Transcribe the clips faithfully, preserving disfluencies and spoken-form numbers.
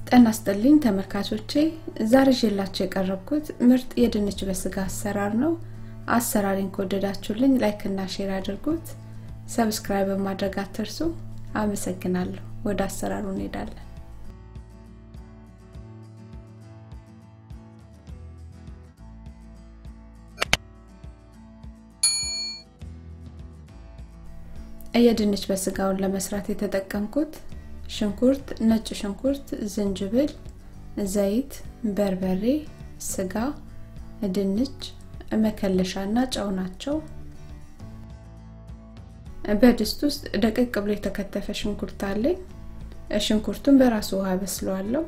ጤና ይስጥልኝ ተመልካቾቼ ዛሬ ይዤላችሁ የቀረብኩት ምርጥ የድንች በስጋ አሰራር ነው። አሰራሪን ከወደዳችሁልኝ ላይክ እና ሼር አድርጉት። ሰብስክራይብ ማድረግ አትርሱ። አመሰግናለሁ። ወደ አሰራሩ እንሄዳለን። የድንች በስጋውን ለመስራት የተጠቀምኩት ሽንኩርት፣ ነጭ ሽንኩርት፣ ዝንጅብል፣ ዘይት፣ በርበሬ፣ ስጋ፣ ድንች፣ መከለሻና ጨው ናቸው። በድስት ውስጥ ደቀቅ ብሎ የተከተፈ ሽንኩርት አለኝ። ሽንኩርቱን በራሱ ውሃ በስለዋለሁ።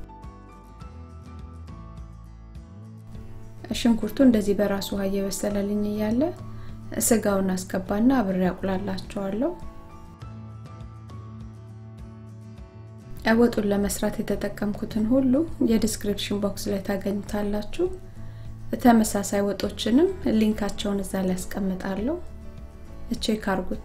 ሽንኩርቱ እንደዚህ በራሱ ውሃ እየበሰለልኝ እያለ ስጋውን አስገባና አብሬ አቁላላቸዋለሁ። ወጡን ለመስራት የተጠቀምኩትን ሁሉ የዲስክሪፕሽን ቦክስ ላይ ታገኙታላችሁ። ተመሳሳይ ወጦችንም ሊንካቸውን እዛ ላይ አስቀምጣለሁ። ቼክ አድርጉት።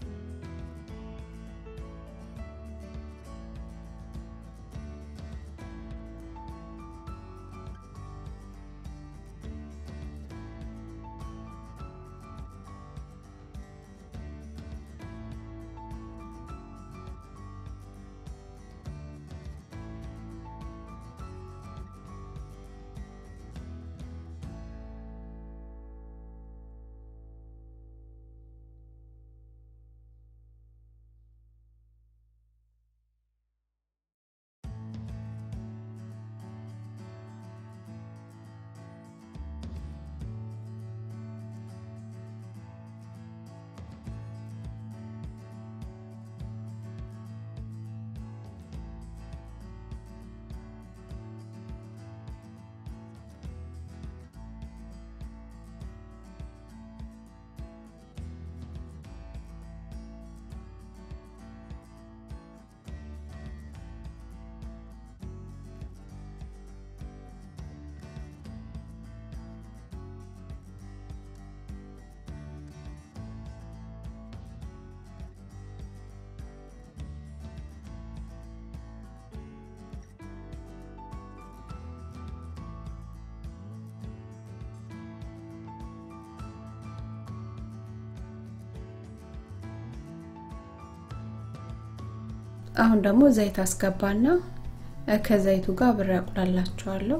አሁን ደግሞ ዘይት አስገባና ከዘይቱ ጋር አብሬ አቁላላቸዋለሁ።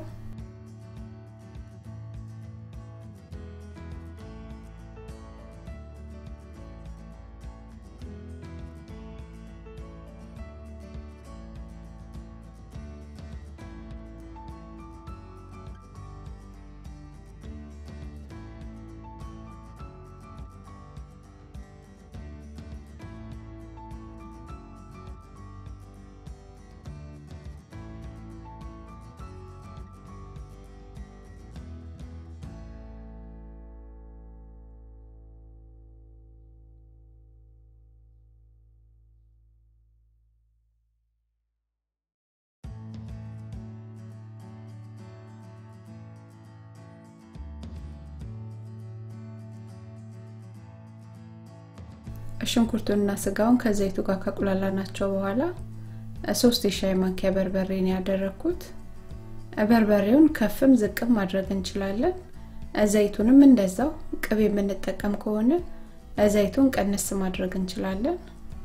ሽንኩርቱንና ስጋውን ከዘይቱ ጋር ከቁላላናቸው በኋላ ሶስት የሻይ ማንኪያ በርበሬን ያደረኩት። በርበሬውን ከፍም ዝቅም ማድረግ እንችላለን። ዘይቱንም እንደዛው ቅቤ የምንጠቀም ከሆነ ዘይቱን ቀነስ ማድረግ እንችላለን።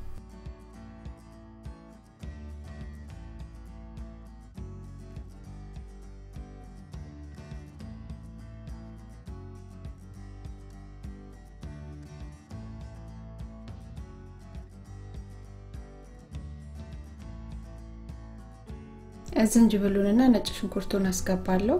ዝንጅብሉንና ነጭ ሽንኩርቱን አስገባለሁ።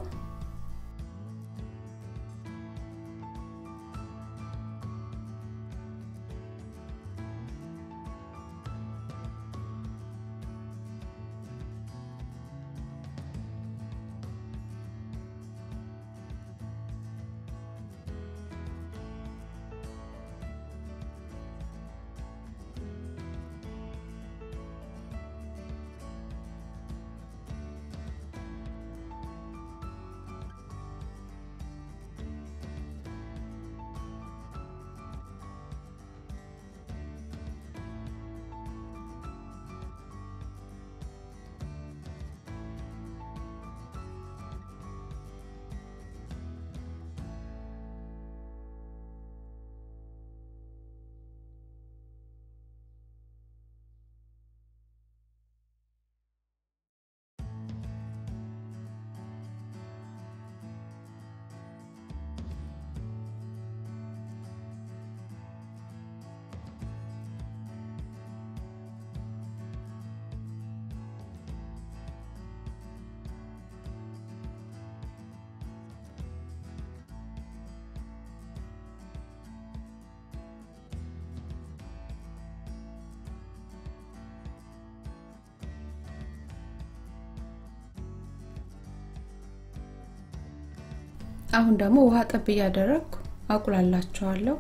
አሁን ደግሞ ውሃ ጠብ ያደረኩ አቁላላቸዋለሁ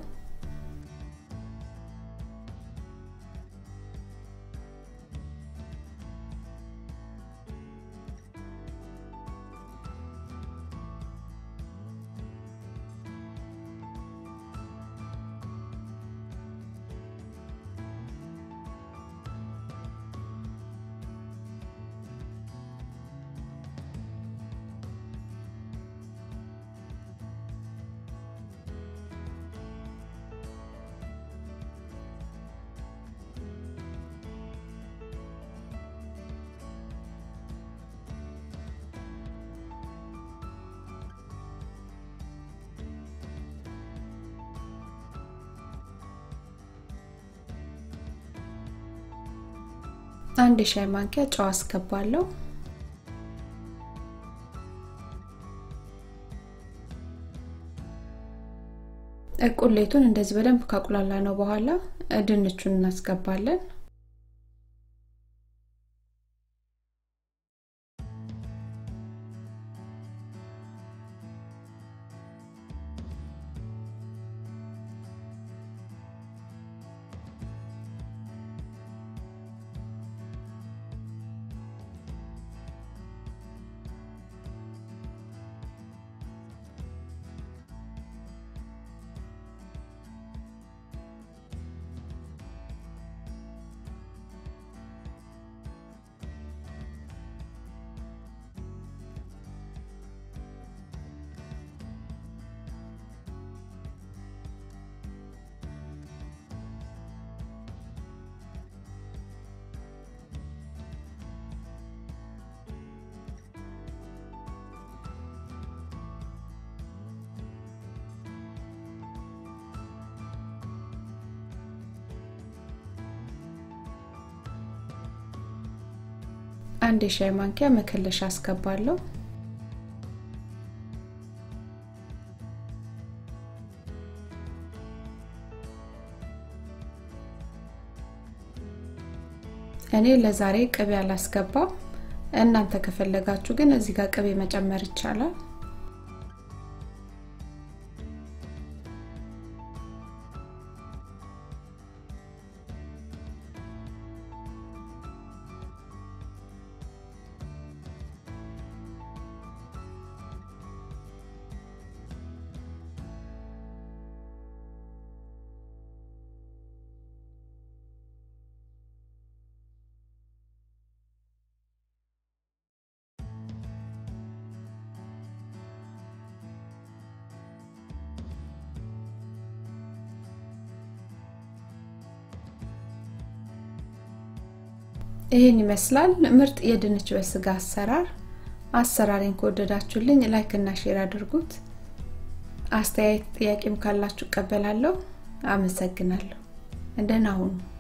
አንድ ሻይ ማንኪያ ጨው አስገባለሁ ቁሌቱን እንደዚህ በደንብ ካቁላላ ነው በኋላ ድንቹን እናስገባለን አንድ ሻይ ማንኪያ መከለሻ አስገባለሁ እኔ ለዛሬ ቅቤ አላስገባም እናንተ ከፈለጋችሁ ግን እዚህ ጋር ቅቤ መጨመር ይቻላል ይሄን ይመስላል ምርጥ የድንች በስጋ አሰራር አሰራሬን ከወደዳችሁልኝ ላይክ እና ሼር አድርጉት አስተያየት ጥያቄም ካላችሁ ቀበላለሁ አመሰግናለሁ እንደና ሁኑ